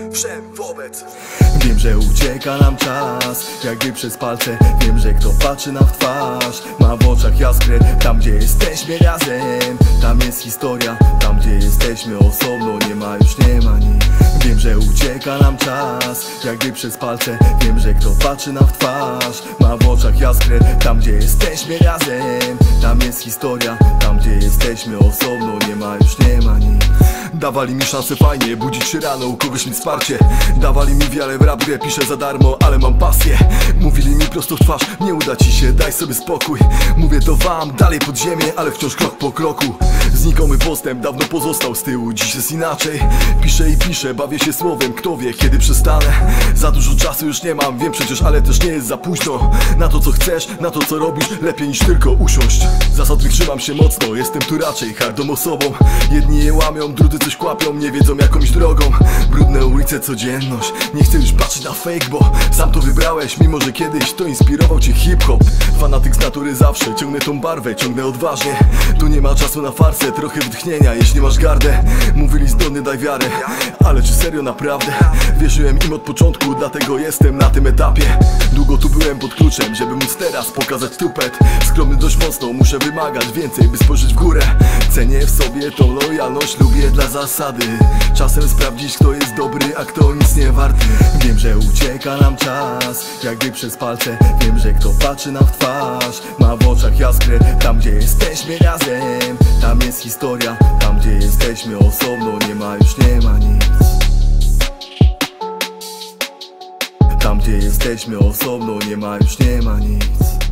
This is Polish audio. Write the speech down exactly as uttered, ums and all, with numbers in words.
wszem wobec. Wiem, że ucieka nam czas, jakby przez palce. Wiem, że kto patrzy nam w twarz ma w oczach jaskrę. Tam gdzie jesteśmy razem, tam jest historia. Tam gdzie jesteśmy osobno, nie ma już, nie ma nic. Wiem, że ucieka nam czas, jakby przez palce. Wiem, że kto patrzy nam w twarz ma w oczach jaskrę. Tam gdzie jesteśmy razem, tam jest historia. Tam gdzie jesteśmy osobno, nie ma już, nie ma nic. Dawali mi szansę fajnie, budzić się rano, u kogoś mieć wsparcie. Dawali mi wiarę w rap, grę piszę za darmo, ale mam pasję. Mówili mi prosto w twarz, nie uda ci się, daj sobie spokój. Mówię to wam, dalej pod ziemię, ale wciąż krok po kroku. Znikomy postęp dawno pozostał z tyłu, dziś jest inaczej. Piszę i piszę, bawię się słowem, kto wie kiedy przestanę. Za dużo czasu już nie mam, wiem przecież, ale też nie jest za późno. Na to co chcesz, na to co robisz, lepiej niż tylko usiąść. Zasad trzymam się mocno, jestem tu raczej hardą osobą. Jedni je łamią, drudzy coś kłapią, nie wiedzą jakąś drogą. Brudne ulice, codzienność, nie chcę już patrzeć na fake, bo sam to wybrałeś, mimo że kiedyś to inspirował cię hip-hop. Fanatyk z natury zawsze, ciągnę tą barwę, ciągnę odważnie. Tu nie ma czasu na farsę, trochę wytchnienia, jeśli masz gardę. Mówili zdolny, daj wiarę, ale czy serio naprawdę? Wierzyłem im od początku, dlatego jestem na tym etapie. Długo tu byłem pod kluczem, żeby móc teraz pokazać tupet. Skromny dość mocno, muszę wymagać więcej, by spojrzeć w górę. Cenię w sobie tą lojalność, lubię dla zasady. Czasem sprawdzić, kto jest dobry, a kto nic nie warty. Wiem, że ucieka nam czas, jakby przez palce. Wiem, że kto patrzy nam w twarz ma w oczach jaskrę. Tam gdzie jesteśmy razem, tam jest historia. Tam gdzie jesteśmy osobno, nie ma już, nie ma nic. Tam gdzie jesteśmy osobno, nie ma już, nie ma nic.